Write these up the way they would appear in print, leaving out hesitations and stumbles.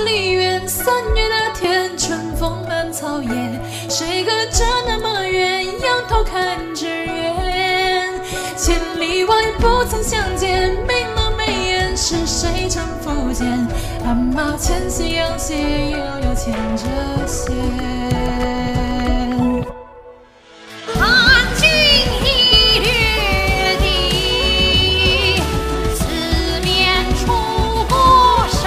梨园，3月的天，春风满草野，谁隔着那么远，仰头看日月？千里外不曾相见，明了眉眼，是谁常复见？鞍马牵夕阳斜，悠悠牵着线。 汉军已略地，四面楚国声。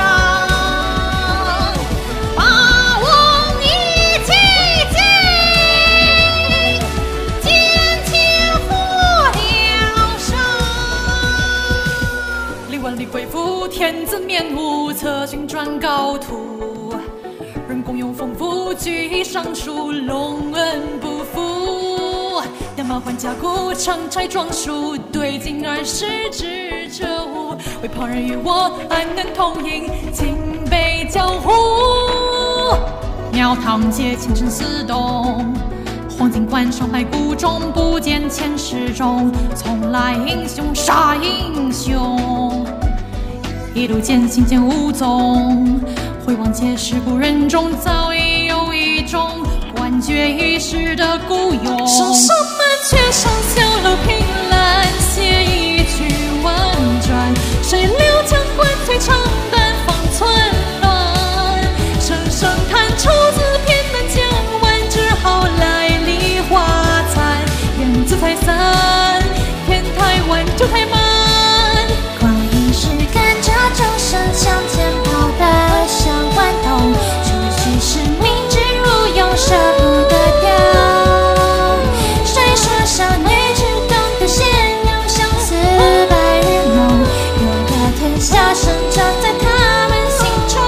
霸王已既尽，剑气火燎声。 历万里归复，天子面无，策军转高途。人共有丰富，举上书，隆恩不负。养马换甲鼓，长柴壮树，对镜20指者舞。为旁人与我，安能同饮，尽杯交互。庙堂街，前尘似动。黄金关上白骨中，不见前世中。从来英雄杀英雄，一路艰辛见无踪。回望皆是故人中，早已有一种冠绝一时的孤勇。上上门却上小楼凭栏，写一曲婉转。谁料将官退长淡，方寸乱。声声弹抽字偏难讲完，只好来梨花残。燕子太散，天太晚，酒太满。 光阴是跟着钟声向前跑的像顽童，出去是明知如永，舍不得掉。谁说少女只懂得仙游，相思白日梦，有个天下生长在他们心中。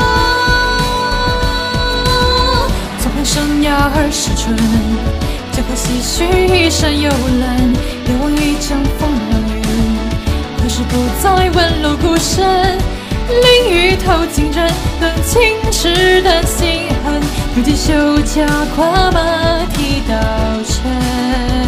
纵看生涯20春，江河唏嘘一山幽兰，又望一江风浪云。何时不再问路孤身？淋雨透尽人，等青池的心痕。有几休假，跨马啼刀尘。